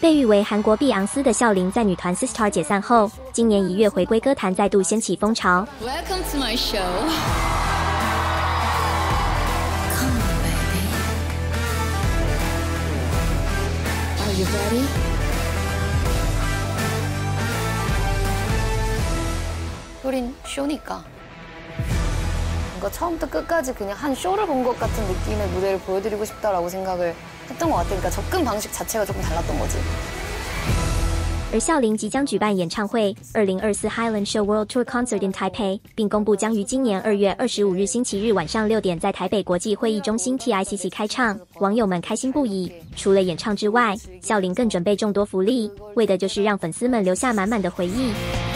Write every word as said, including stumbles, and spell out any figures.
被誉为韩国碧昂斯的孝琳，在女团 Sistar 解散后，今年一月回归歌坛，再度掀起风潮。 Welcome to my show. Come on, baby. Are you ready? 우린 쇼니까. 뭔가 처음부터 끝까지 그냥 한 쇼를 본 것 같은 느낌의 무대를 보여드리고 싶다라고 생각을 했던 것 같으니까 접근 방식 자체가 조금 달랐던 거지. 而孝琳即将举办演唱会二零二四 Highland Show World Tour Concert in Taipei， 并公布将于今年二月二十五日星期日晚上六点在台北国际会议中心 T I C C 开唱，网友们开心不已。除了演唱之外，孝琳更准备众多福利，为的就是让粉丝们留下满满的回忆。